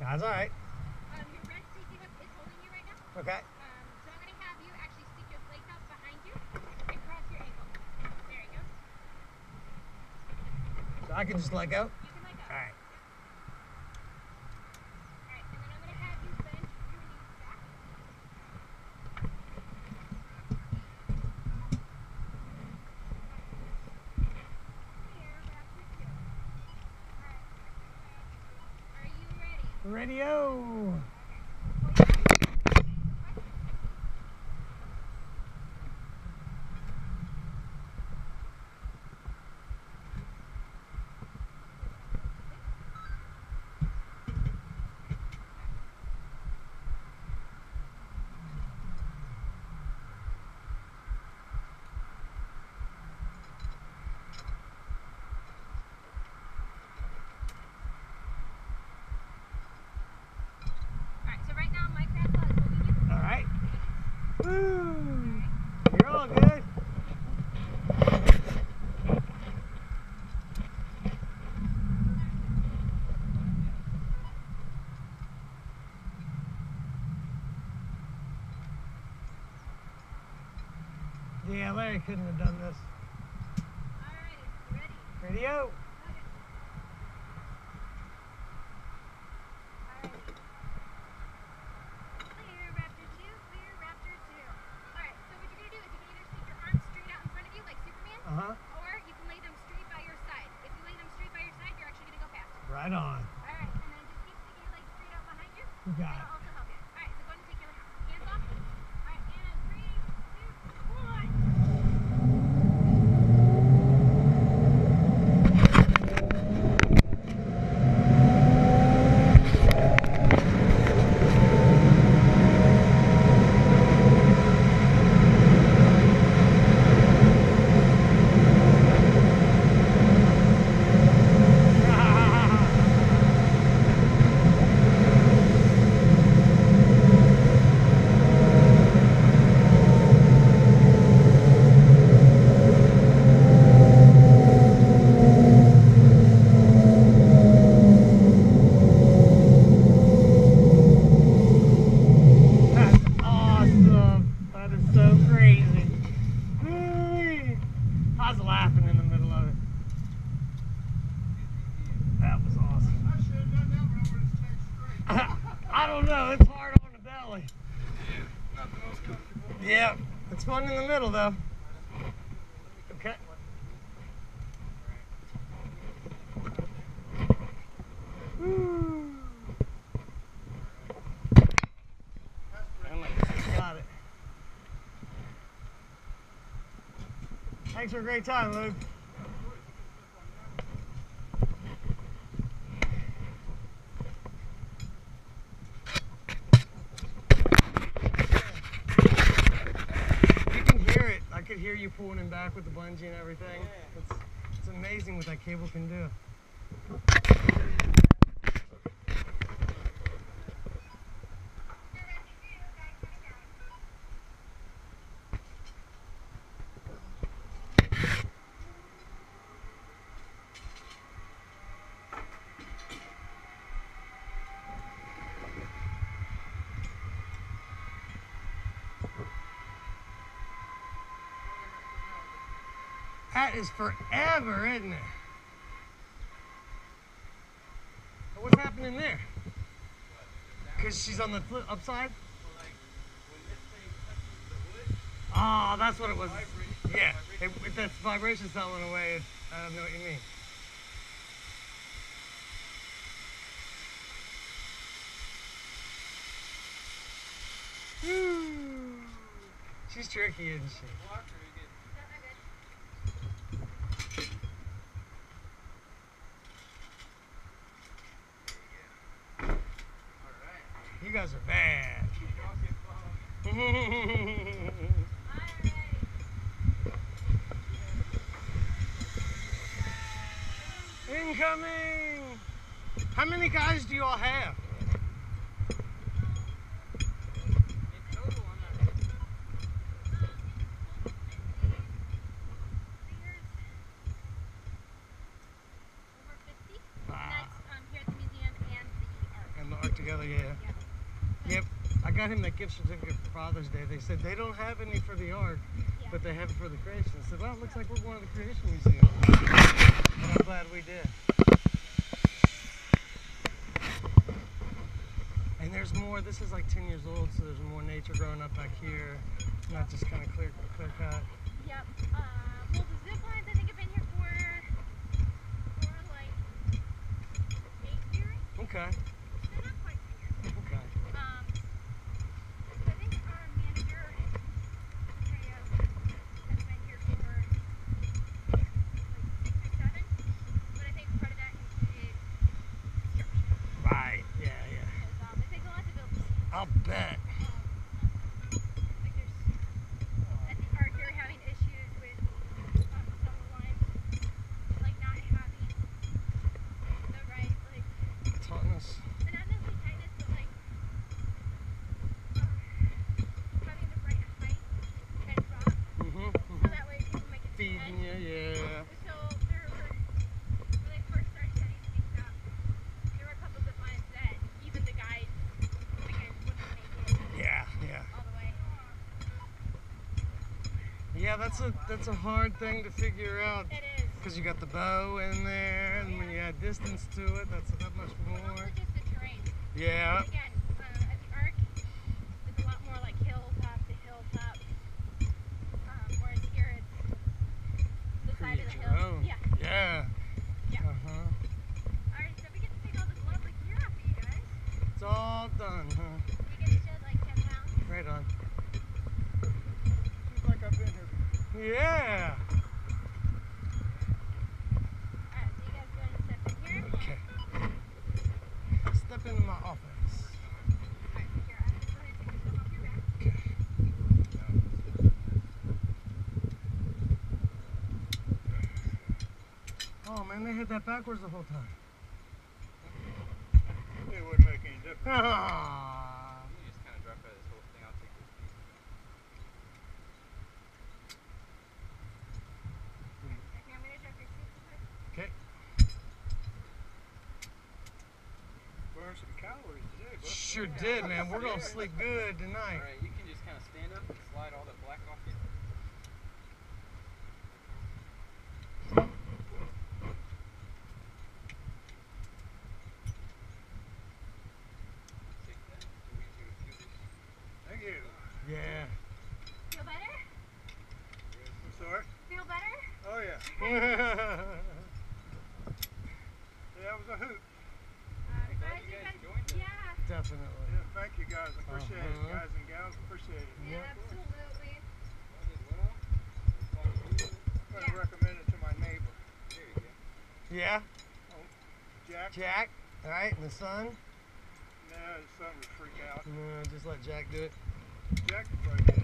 That's all right. Your red safety hook is holding you right now. Okay. So I'm going to have you actually stick your leg out behind you and cross your ankle. There you go. So I can just let go? You can let go. All right. All right, and then I'm going to have you bend your knees back. Clear, raptor 2. All right. Are you ready? Radio. So right now my grandpa is holding you. All right. Woo. You're all good. Yeah, Larry couldn't have done this. Alrighty, ready? Radio. Clear, raptor 2, clear, raptor 2. Alright, so what you're going to do is you can either stick your arms straight out in front of you like Superman, or you can lay them straight by your side. If you lay them straight by your side, you're actually going to go faster. Right on. Alright, and then just keep sticking your legs straight out behind you. You got it. That'll also help you. Alright, so go ahead and take your hands off. Alright, and 3, 2, 1. I was laughing in the middle of it. That was awesome. I should have done that when I would have stayed straight. I don't know, it's hard on the belly. Yeah, not the most comfortable. Yeah, it's fun in the middle though. Okay. Woo. Got it. Thanks for a great time, Luke. You can hear it. I could hear you pulling him back with the bungee and everything. It's amazing what that cable can do. That is forever, isn't it? What's happening there? Because she's on the upside? Oh, that's what it was. Yeah, if that vibration's not went away, I don't know what you mean. Woo. She's tricky, isn't she? You guys are bad. Incoming! How many guys do you all have? Oh yeah. Yep. I got him that gift certificate for Father's Day. They said they don't have any for the Ark, but they have it for the creation. I said, well, it looks like we're going to the Creation Museum. And I'm glad we did. And there's more. This is like 10 years old, so there's more nature growing up back here. Not just kind of clear cut. Yep. Well, the zip lines I think have been here for like 8 years. Okay. They're not quite 10 years. Okay. So I think our manager, Maria, has been here for like 6 or 7. But I think part of that included construction. Right. Yeah. Because it takes a lot to build this. I'll bet. Like there's at the Ark they're having issues with some of the lines like not having the right like Tautness. and not necessarily tightness but like having the right height and drop so that way people make it Feeding you, yeah. so there were when they first started setting things up there were a couple of lines that even the guys wouldn't make it Yeah. all the way. Yeah, that's a hard thing to figure out. It is. Because you got the bow in there, and when you add distance to it, that's that much But also more. just the terrain. Yeah. Again, at the Ark, it's a lot more like hilltop to hilltop. Whereas here it's the side of the Create your hill. own. Yeah. Yeah. Yeah. Alright, so we get to take all this lovely gear off of you guys. It's all done, huh? We get to shed like 10 pounds. Right on. Seems like I've been here before. Yeah. Alright, so you guys go ahead and step in here. Okay. Step into my office. Alright, here, I'm just going to take your stuff off your back. Okay. Oh man, they had that backwards the whole time. It wouldn't make any difference. Ah. You just kind of drop out of this whole thing. I'll take this piece. Here, I'm going to drop your seat real quick. Okay. Burn some calories today, bud. Sure did, man. We're gonna sleep good tonight. Alright, you can just kind of stand up and slide all that black off you. Take that. So we can do this. Thank you. Yeah. Feel better? I'm sorry. Feel better? Oh yeah. Yeah. Yeah, it was a hoot. I'm glad glad you you guys guys, joined us. yeah. Definitely. Yeah, thank you guys. Appreciate it. Uh-huh. Guys and gals, appreciate it. Yeah, absolutely. That did well. It's all good. I'm going to Yeah. recommend it to my neighbor, There you go. Yeah. Jack. Jack. All right, and the son. Nah, his son would freak out. Just let Jack do it. Jack could probably get